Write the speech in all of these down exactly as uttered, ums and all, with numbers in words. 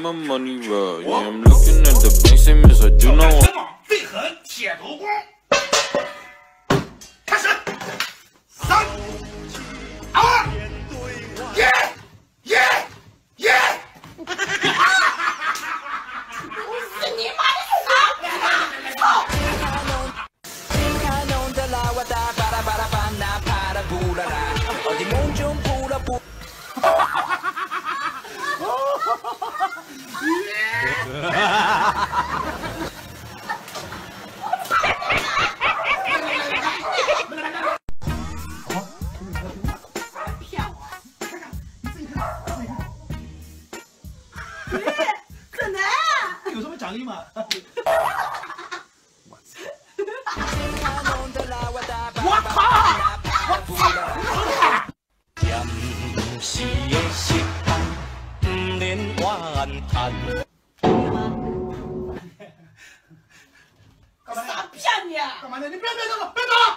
my money raw. Yeah, I'm looking at the bank statements. I do not want. 沸腾铁头功，开始，三、二、一，一，一。是你妈的傻！操！ 很难啊！ 有什么奖励吗？我操！我靠！我操！ 傻骗你！ 干嘛呢？你别别动了，别动！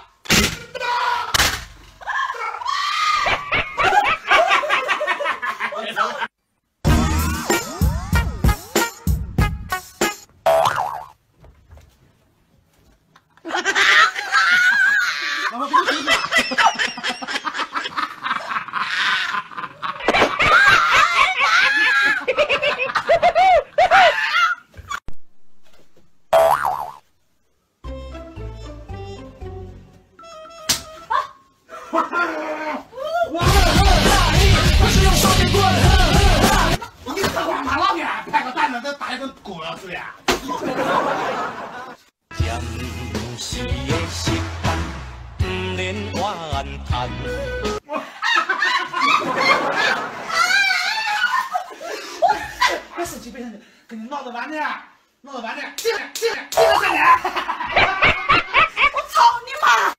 别生气，别生气，跟你闹着玩呢，闹着玩呢，进来，进来，进来，进来！ 我操你妈！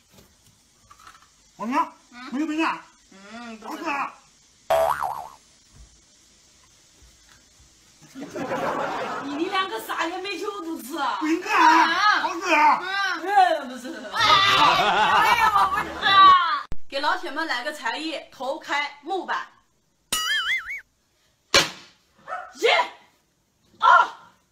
我呢？没有病啊？ 嗯， 好吃啊！ 你你两个啥也没求都吃啊？ 饼干，好吃啊！ 嗯，不是。哎呀，我不吃。给老铁们来个才艺，头开木板。一、二、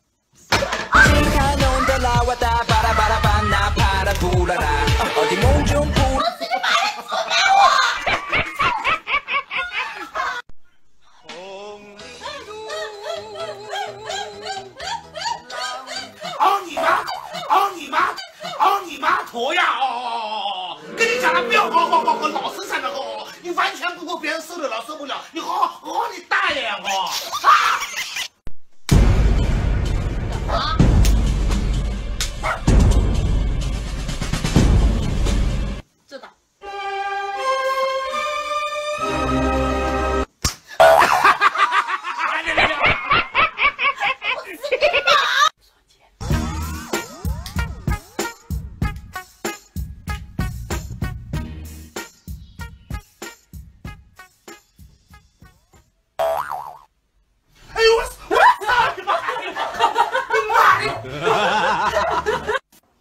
熬你妈！熬你妈！熬你妈头呀！哦，跟你讲了，不要熬熬熬熬，老是在那熬，你完全不够别人受得了，受不了，你熬熬你大爷熬！啊！ 知道。 哎呦我我操你妈！你妈的！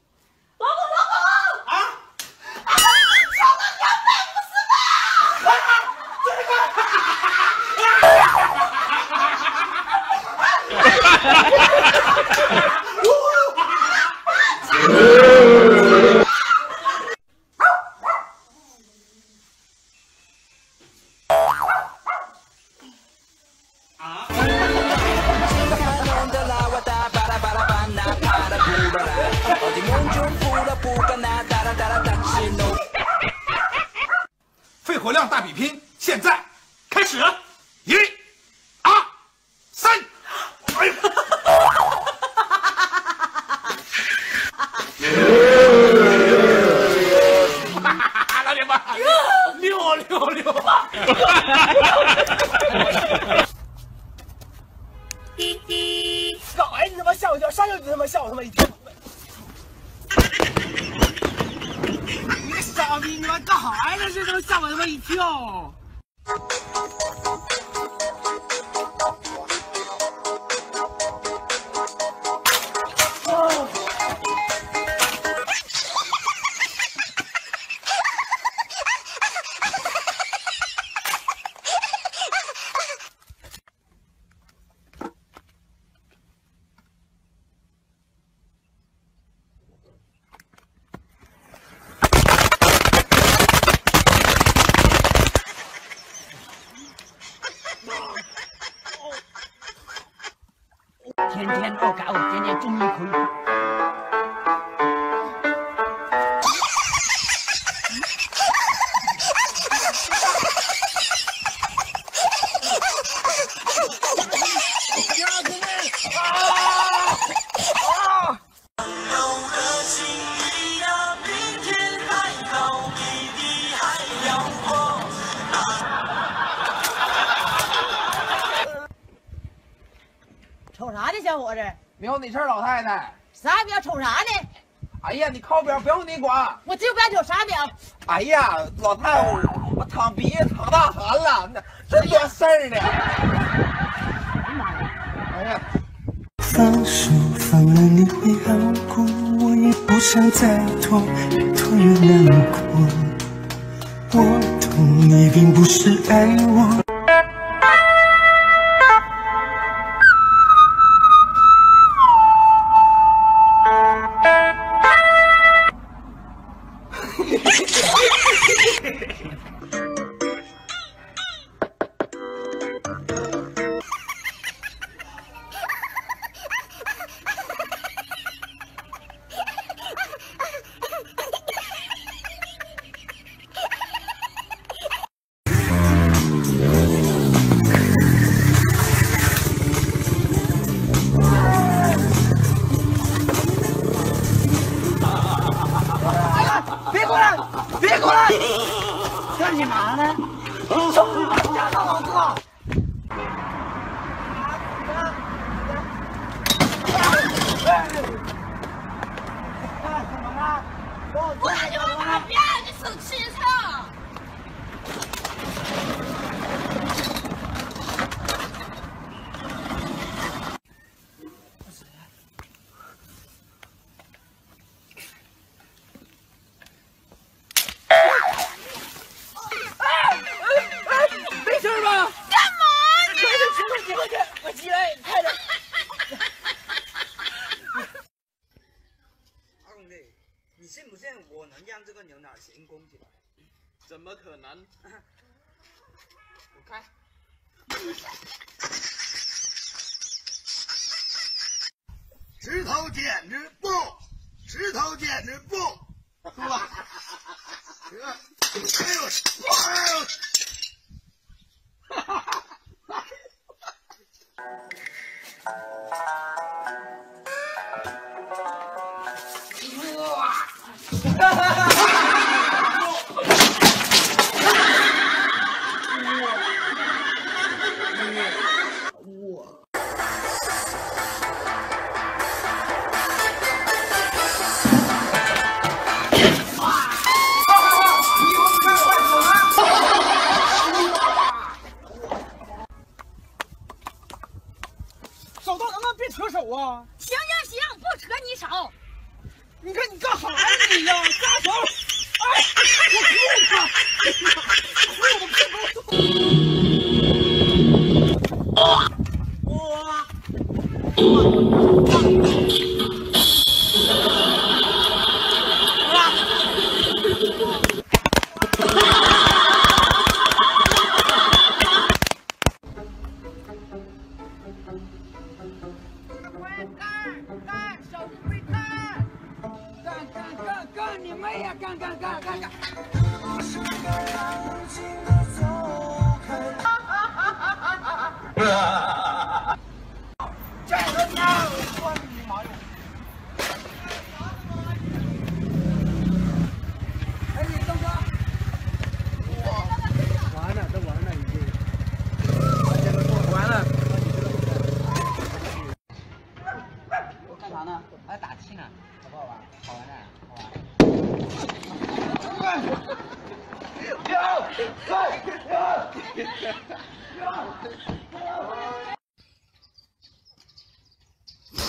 肺活量大比拼，现在开始！一、二、三，哎呀！老铁们，六六六！搞哎，你他妈吓我一跳，上去你他妈吓我他妈一跳！你傻逼，你妈干啥呀？这他妈吓我他妈一跳！ 天天熬干哦，天天种一亏。 瞅啥呢，小伙子？ 没有你事儿，老太太。 啥表？瞅啥呢？ 哎呀，你靠边，不用你管。 我就不要瞅啥表。 哎呀，老太太，我我淌鼻子淌大汗了，那这多事儿呢。哎呀， 放手，放了你会好过，我也不想再拖，越拖越难过。我懂你并不是爱我。 别过来！别过来！干你嘛呢？手里把家当老子！ 我就往旁边，你生气啥？ 没事吧？ 干嘛呢？ 快点，快点，快点，我起来，快点！ 二公弟，你信不信我能让这个牛奶行宫起来？ 怎么可能？ 我开。 石头剪子布，石头剪子布，是吧？哎呦，哎呦，哎呦！ 手刀能不能别扯手啊？ 行行行，不扯你手。 你看你干啥呢你呀？扎手！哎，我裤子！干你妹呀！干干干干干！这个娘，我的妈哟！哎，你等着！哇，完了，都完了已经。完了。 我干啥呢？我还打气呢，好不好玩？好玩的，好玩。 要！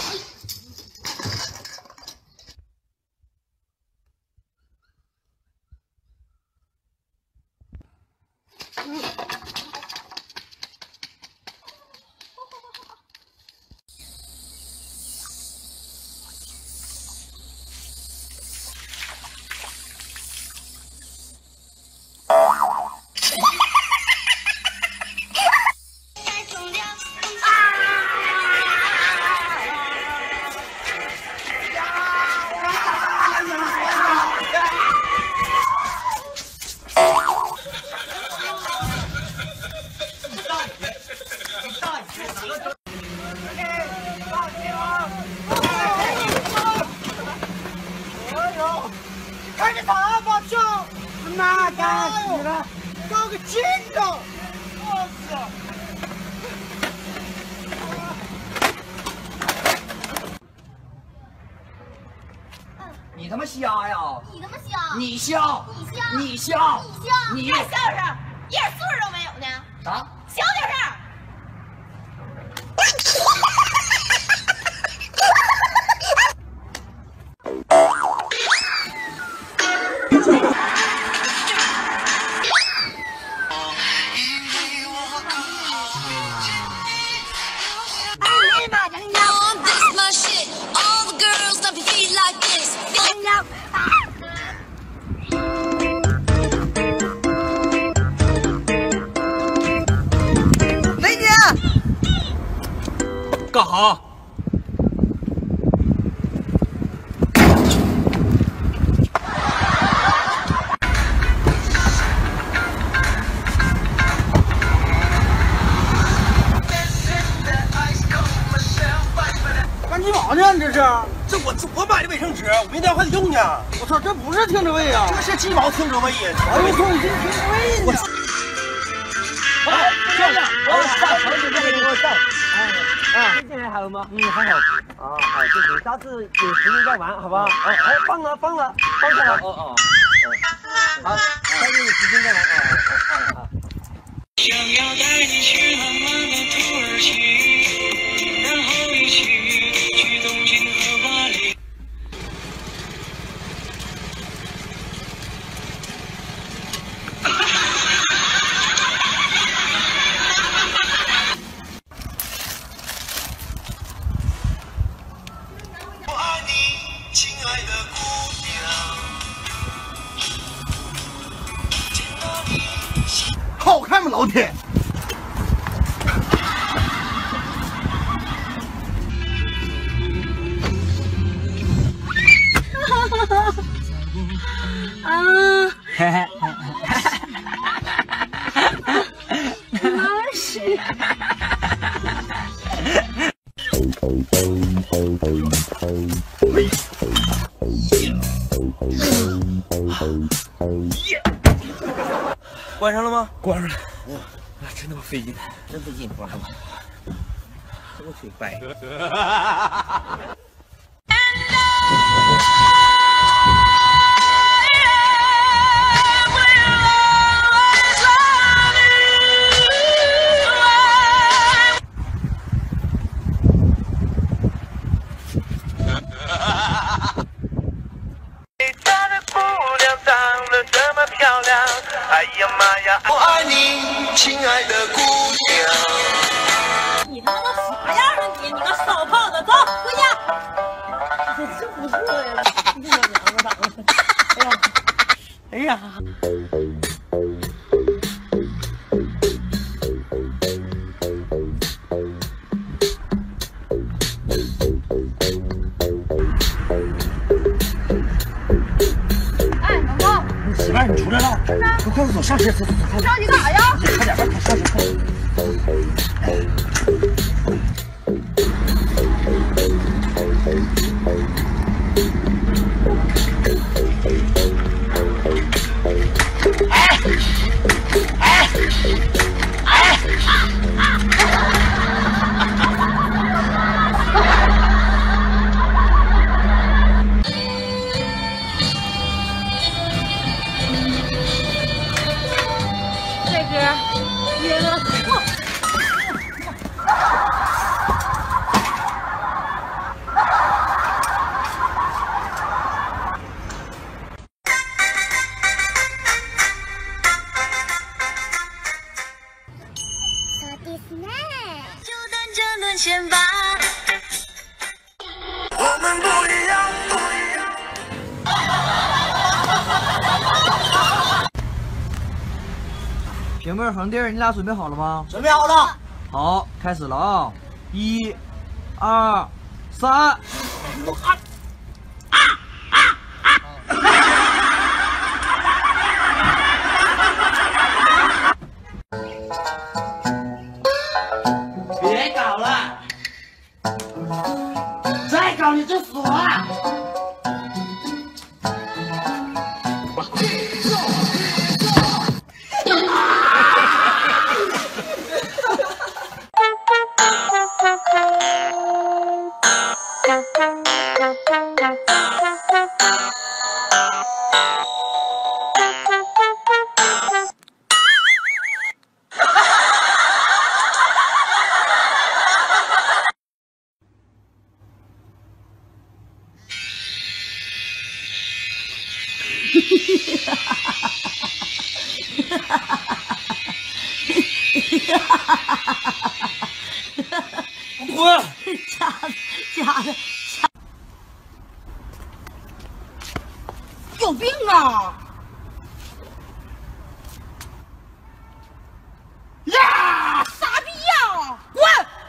打死了，搞个紧张！我操！ 你他妈瞎呀！ 你他妈瞎！ 你瞎！ 你瞎！ 你瞎！ 你瞎！ 你还小声，一点素质都没有呢！ 啥？ 小点声！ 干哈？干鸡毛呢？你这是？这我我买的卫生纸，我明天还得用呢。我操，这不是停车位啊！这是鸡毛停车位呀！哎呦，说你这停车位呢？ 哎，这样，我上车就给你给我上。啊，最近还好吗？嗯，还好。啊，好，就行，下次有时间再玩，好不好？哦，哎，放了，放了，放下来。哦哦。好，下次有时间再玩啊。啊啊。想要带你去浪漫的土耳其，然后一起去东京和巴黎。 好看吗，老铁？ 啊！那是。 关上了吗？ 关上了。 哇，真他妈费劲， 真费劲，关上吧。这个腿掰。 哎呀妈呀！我爱你，亲爱的姑娘。 你他妈啥样啊你？你个骚胖子，走回家。这真不错呀！你这娘们长得，哎呀，哎呀。 媳妇儿，你出来了，快快走，上车，走走走。 着急干啥呀？ 快点，快点，上车，快点。哎哎哎！ 约了我。 就等着沦陷吧。 我们不一样，不一样。 平妹、恒弟，你俩准备好了吗？ 准备好了。 好，开始了啊！一、二、三。 别搞了，再搞你就死了。 滚！ 假的，假的，假。有病啊！呀，傻逼呀！滚！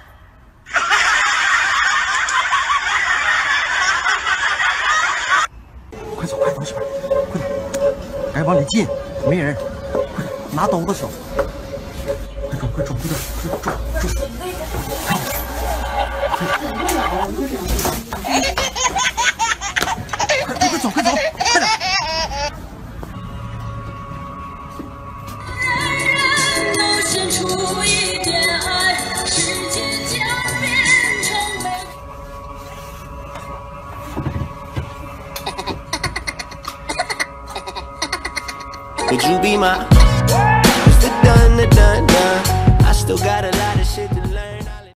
快走，快走，媳妇儿，快点，赶紧往里进，没人，快点，拿兜子走。快走，快走，快点，快走，走。快走，快走，快点！ Would you be my